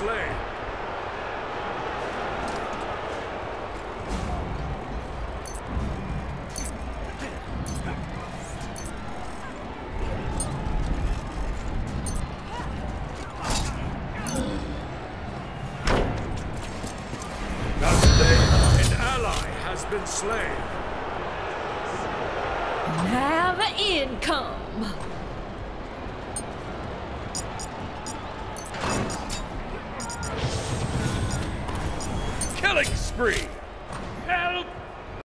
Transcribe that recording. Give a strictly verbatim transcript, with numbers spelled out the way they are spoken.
slain. An ally has been slain. Have income. Killing spree.